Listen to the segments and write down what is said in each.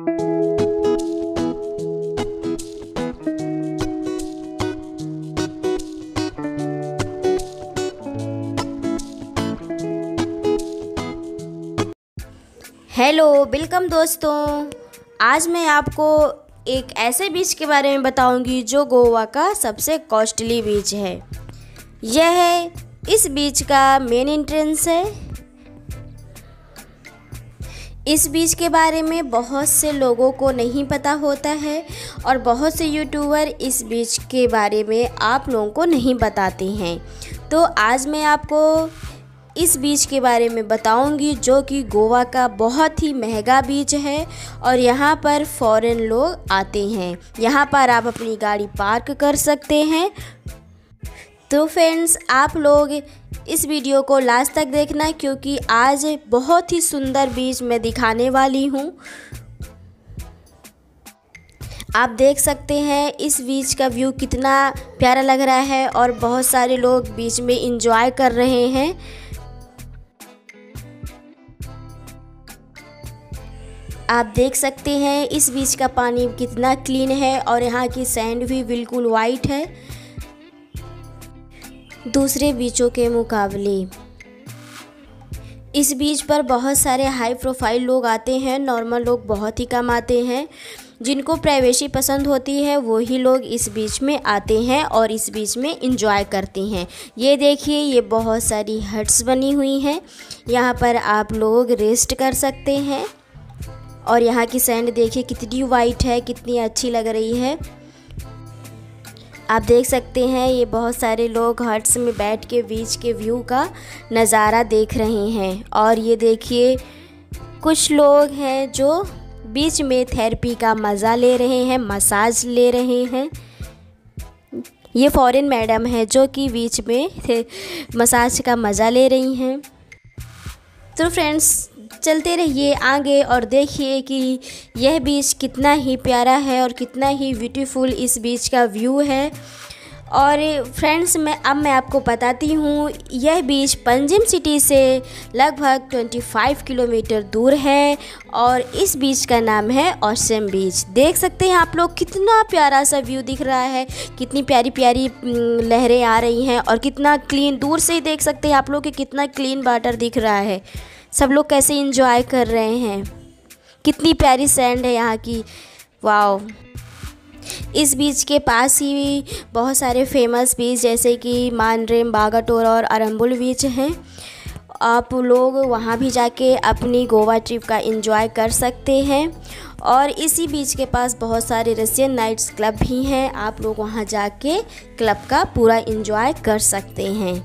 Hello, welcome दोस्तों। आज मैं आपको एक ऐसे बीच के बारे में बताऊंगी जो गोवा का सबसे कॉस्टली बीच है। यह इस बीच का मेन एंट्रेंस है। इस बीच के बारे में बहुत से लोगों को नहीं पता होता है और बहुत से यूट्यूबर इस बीच के बारे में आप लोगों को नहीं बताते हैं। तो आज मैं आपको इस बीच के बारे में बताऊंगी जो कि गोवा का बहुत ही महंगा बीच है और यहाँ पर फॉरेन लोग आते हैं। यहाँ पर आप अपनी गाड़ी पार्क कर सकते हैं। तो फ्रेंड्स, आप लोग इस वीडियो को लास्ट तक देखना क्योंकि आज बहुत ही सुंदर बीच मैं दिखाने वाली हूँ। आप देख सकते हैं इस बीच का व्यू कितना प्यारा लग रहा है और बहुत सारे लोग बीच में एंजॉय कर रहे हैं। आप देख सकते हैं इस बीच का पानी कितना क्लीन है और यहाँ की सैंड भी बिल्कुल वाइट है दूसरे बीचों के मुकाबले। इस बीच पर बहुत सारे हाई प्रोफाइल लोग आते हैं, नॉर्मल लोग बहुत ही कम आते हैं। जिनको प्राइवेसी पसंद होती है वही लोग इस बीच में आते हैं और इस बीच में एंजॉय करते हैं। ये देखिए, ये बहुत सारी हट्स बनी हुई हैं। यहाँ पर आप लोग रेस्ट कर सकते हैं और यहाँ की सैंड देखिए कितनी वाइट है, कितनी अच्छी लग रही है। आप देख सकते हैं ये बहुत सारे लोग हट्स में बैठ के बीच के व्यू का नज़ारा देख रहे हैं। और ये देखिए कुछ लोग हैं जो बीच में थेरेपी का मज़ा ले रहे हैं, मसाज ले रहे हैं। ये फॉरेन मैडम है जो कि बीच में मसाज का मज़ा ले रही हैं। तो फ्रेंड्स, चलते रहिए आगे और देखिए कि यह बीच कितना ही प्यारा है और कितना ही ब्यूटीफुल इस बीच का व्यू है। और फ्रेंड्स, मैं आपको बताती हूँ, यह बीच पंजिम सिटी से लगभग 25 किलोमीटर दूर है और इस बीच का नाम है ऑसम बीच। देख सकते हैं आप लोग कितना प्यारा सा व्यू दिख रहा है, कितनी प्यारी प्यारी लहरें आ रही हैं और कितना क्लीन, दूर से ही देख सकते हैं आप लोग कि कितना क्लीन वाटर दिख रहा है। सब लोग कैसे एंजॉय कर रहे हैं, कितनी प्यारी सैंड है यहाँ की, वाओ। इस बीच के पास ही बहुत सारे फेमस बीच जैसे कि मानरेम, बागाटोर और अरंबुल बीच हैं। आप लोग वहाँ भी जाके अपनी गोवा ट्रिप का एंजॉय कर सकते हैं। और इसी बीच के पास बहुत सारे रशियन नाइट्स क्लब भी हैं, आप लोग वहाँ जाके क्लब का पूरा एंजॉय कर सकते हैं।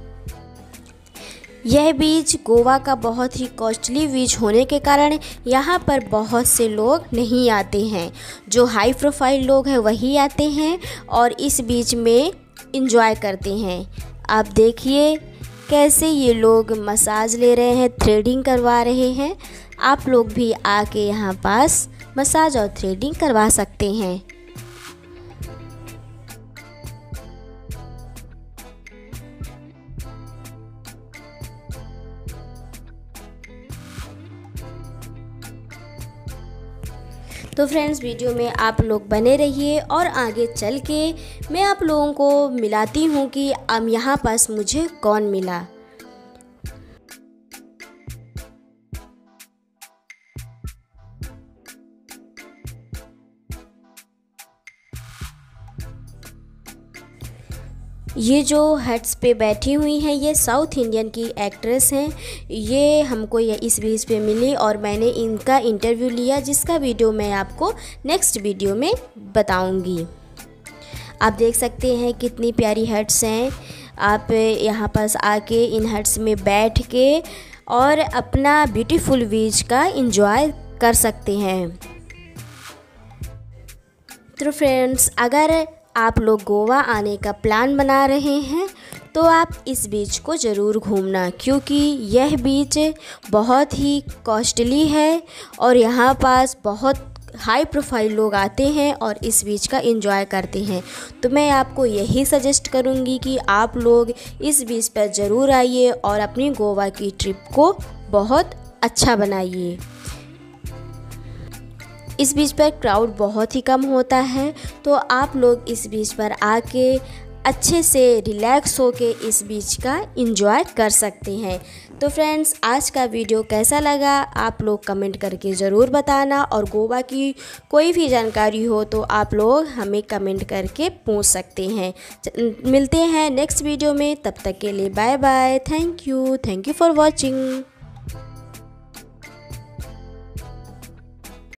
यह बीच गोवा का बहुत ही कॉस्टली बीच होने के कारण यहाँ पर बहुत से लोग नहीं आते हैं। जो हाई प्रोफाइल लोग हैं वही आते हैं और इस बीच में एंजॉय करते हैं। आप देखिए कैसे ये लोग मसाज ले रहे हैं, थ्रेडिंग करवा रहे हैं। आप लोग भी आके यहाँ पास मसाज और थ्रेडिंग करवा सकते हैं। तो फ्रेंड्स, वीडियो में आप लोग बने रहिए और आगे चल के मैं आप लोगों को मिलाती हूँ कि अब यहाँ पास मुझे कौन मिला। ये जो हट्स पे बैठी हुई हैं ये साउथ इंडियन की एक्ट्रेस हैं। ये हमको इस बीच पे मिली और मैंने इनका इंटरव्यू लिया जिसका वीडियो मैं आपको नेक्स्ट वीडियो में बताऊंगी। आप देख सकते हैं कितनी प्यारी हट्स हैं। आप यहाँ पास आके इन हट्स में बैठ के और अपना ब्यूटीफुल बीच का एंजॉय कर सकते हैं। तो फ्रेंड्स, अगर आप लोग गोवा आने का प्लान बना रहे हैं तो आप इस बीच को ज़रूर घूमना क्योंकि यह बीच बहुत ही कॉस्टली है और यहाँ पास बहुत हाई प्रोफाइल लोग आते हैं और इस बीच का एंजॉय करते हैं। तो मैं आपको यही सजेस्ट करूँगी कि आप लोग इस बीच पर ज़रूर आइए और अपनी गोवा की ट्रिप को बहुत अच्छा बनाइए। इस बीच पर क्राउड बहुत ही कम होता है, तो आप लोग इस बीच पर आके अच्छे से रिलैक्स होके इस बीच का एंजॉय कर सकते हैं। तो फ्रेंड्स, आज का वीडियो कैसा लगा आप लोग कमेंट करके ज़रूर बताना, और गोवा की कोई भी जानकारी हो तो आप लोग हमें कमेंट करके पूछ सकते हैं। मिलते हैं नेक्स्ट वीडियो में, तब तक के लिए bye bye. Thank you for watching.